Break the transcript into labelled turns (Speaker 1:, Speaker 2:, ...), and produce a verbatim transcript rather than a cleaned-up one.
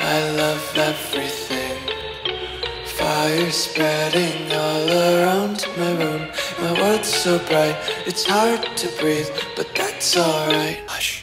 Speaker 1: I love everything. Fire spreading all around my room. My world's so bright, it's hard to breathe, but that's alright. Hush.